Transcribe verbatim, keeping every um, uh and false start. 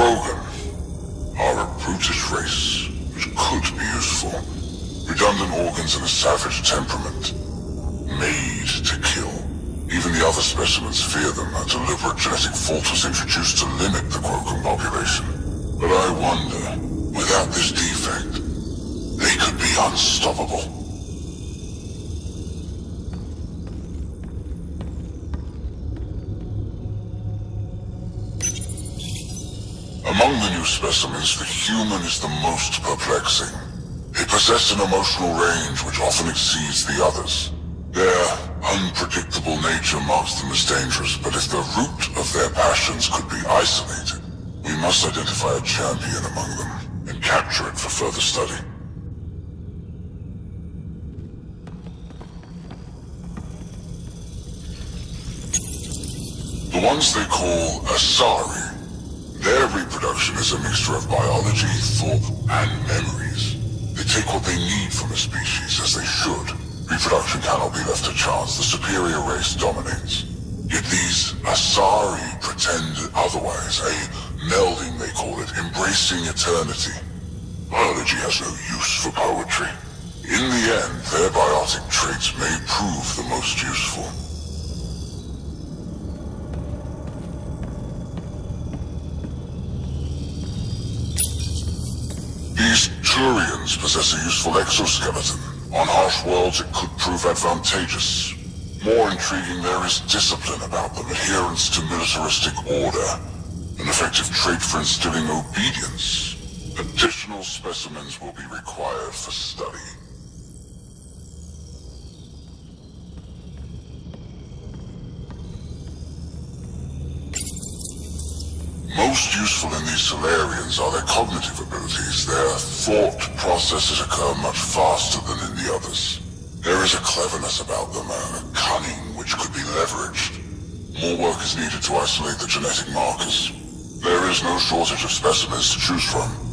Krogan are a brutish race, which could be useful. Redundant organs and a savage temperament. Made to kill. Even the other specimens fear them. A deliberate genetic fault was introduced to limit the Krogan population. But I wonder, without this defect, they could be unstoppable. Among the new specimens, the human is the most perplexing. They possess an emotional range which often exceeds the others. Their unpredictable nature marks them as dangerous, but if the root of their passions could be isolated, we must identify a champion among them and capture it for further study. The ones they call Asari, their reproduction is a mixture of biology, thought, and memories. They take what they need from a species, as they should. Reproduction cannot be left to chance. The superior race dominates. Yet these Asari pretend otherwise, a melding they call it, embracing eternity. Biology has no use for poetry. In the end, their biotic traits may prove the most useful. These Turians possess a useful exoskeleton. On harsh worlds, it could prove advantageous. More intriguing, there is discipline about them, adherence to militaristic order, an effective trait for instilling obedience. Additional specimens will be required for study. Most useful in these Solarians are their cognitive abilities. Their thought processes occur much faster than in the others. There is a cleverness about them, a cunning which could be leveraged. More work is needed to isolate the genetic markers. There is no shortage of specimens to choose from.